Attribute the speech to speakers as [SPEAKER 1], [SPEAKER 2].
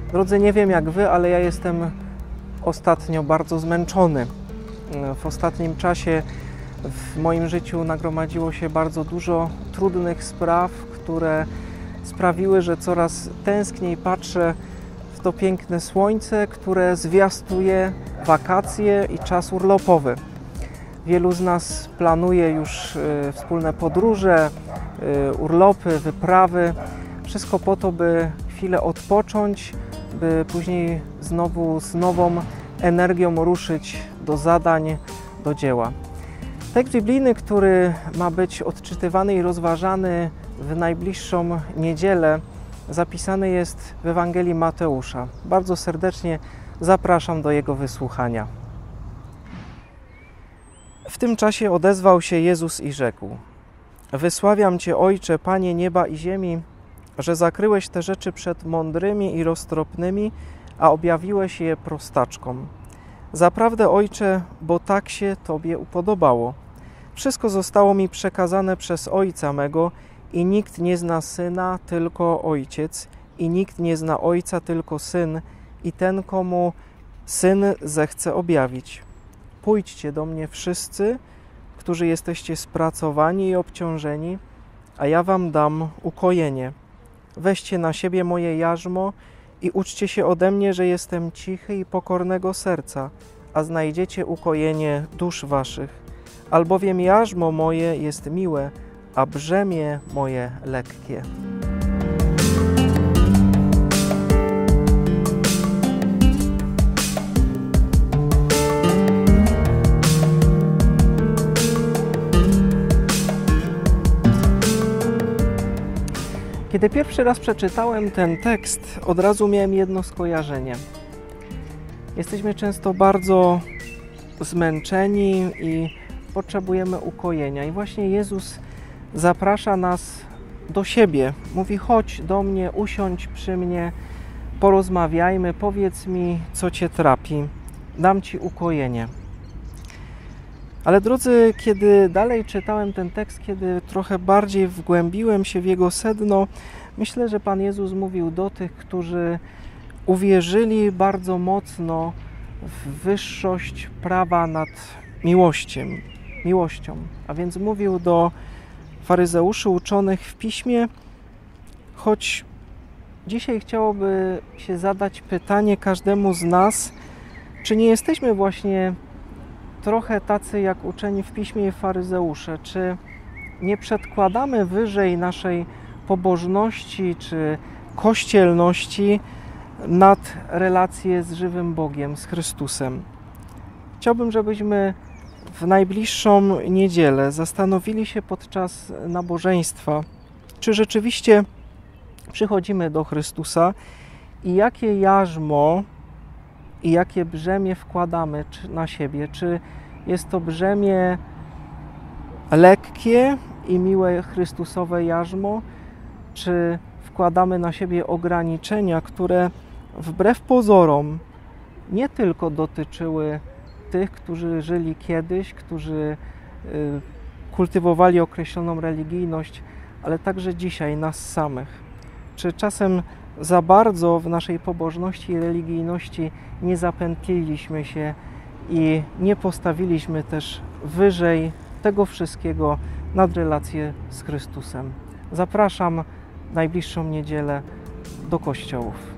[SPEAKER 1] Drodzy, nie wiem jak Wy, ale ja jestem ostatnio bardzo zmęczony. W ostatnim czasie w moim życiu nagromadziło się bardzo dużo trudnych spraw, które sprawiły, że coraz tęskniej patrzę w to piękne słońce, które zwiastuje wakacje i czas urlopowy. Wielu z nas planuje już wspólne podróże, urlopy, wyprawy. Wszystko po to, by chwilę odpocząć, by później znowu z nową energią ruszyć do zadań, do dzieła. Tekst biblijny, który ma być odczytywany i rozważany w najbliższą niedzielę, zapisany jest w Ewangelii Mateusza. Bardzo serdecznie zapraszam do jego wysłuchania. W tym czasie odezwał się Jezus i rzekł: Wysławiam Cię, Ojcze, Panie nieba i ziemi, że zakryłeś te rzeczy przed mądrymi i roztropnymi, a objawiłeś je prostaczkom. Zaprawdę, Ojcze, bo tak się Tobie upodobało. Wszystko zostało mi przekazane przez Ojca mego i nikt nie zna Syna, tylko Ojciec, i nikt nie zna Ojca, tylko Syn i ten, komu Syn zechce objawić. Pójdźcie do mnie wszyscy, którzy jesteście spracowani i obciążeni, a ja wam dam ukojenie. Weźcie na siebie moje jarzmo i uczcie się ode mnie, że jestem cichy i pokornego serca, a znajdziecie ukojenie dusz waszych. Albowiem jarzmo moje jest miłe, a brzemię moje lekkie. Kiedy pierwszy raz przeczytałem ten tekst, od razu miałem jedno skojarzenie. Jesteśmy często bardzo zmęczeni i potrzebujemy ukojenia. I właśnie Jezus zaprasza nas do siebie. Mówi: chodź do mnie, usiądź przy mnie, porozmawiajmy, powiedz mi, co Cię trapi, dam Ci ukojenie. Ale drodzy, kiedy dalej czytałem ten tekst, kiedy trochę bardziej wgłębiłem się w jego sedno, myślę, że Pan Jezus mówił do tych, którzy uwierzyli bardzo mocno w wyższość prawa nad miłością. A więc mówił do faryzeuszy uczonych w Piśmie, choć dzisiaj chciałoby się zadać pytanie każdemu z nas, czy nie jesteśmy właśnie trochę tacy jak uczeni w Piśmie faryzeusze, czy nie przedkładamy wyżej naszej pobożności czy kościelności nad relację z żywym Bogiem, z Chrystusem. Chciałbym, żebyśmy w najbliższą niedzielę zastanowili się podczas nabożeństwa, czy rzeczywiście przychodzimy do Chrystusa i jakie jarzmo i jakie brzemię wkładamy na siebie. Czy jest to brzemię lekkie i miłe Chrystusowe jarzmo, czy wkładamy na siebie ograniczenia, które wbrew pozorom nie tylko dotyczyły tych, którzy żyli kiedyś, którzy kultywowali określoną religijność, ale także dzisiaj nas samych. Czy czasem za bardzo w naszej pobożności i religijności nie zapętliliśmy się i nie postawiliśmy też wyżej tego wszystkiego nad relację z Chrystusem? Zapraszam w najbliższą niedzielę do kościołów.